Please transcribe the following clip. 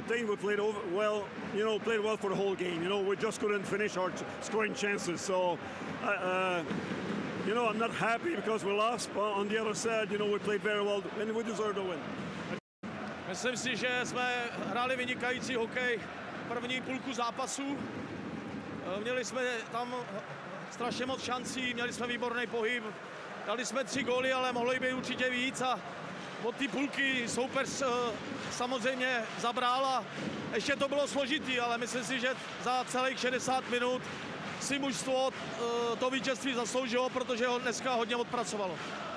think we played well. You know, played well for the whole game. You know, we just couldn't finish our scoring chances. So, you know, I'm not happy because we lost. But on the other side, you know, we played very well and we deserve to win. Myslím si, že jsme hráli vynikající hokej první půlku zápasu. Měli jsme tam strašně moc šancí, měli jsme výborný pohyb. Dali jsme 3 góly, ale mohlo jich být určitě víc a od té půlky soupeř samozřejmě zabral a ještě to bylo složitý, ale myslím si, že za celých 60 minut si mužstvo to vítězství zasloužilo, protože ho dneska hodně odpracovalo.